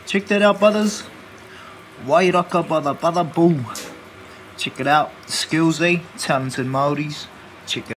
Check that out, brothers. Wairaka brother, boom. Check it out. Kuzzie, talented maoris. Check it out.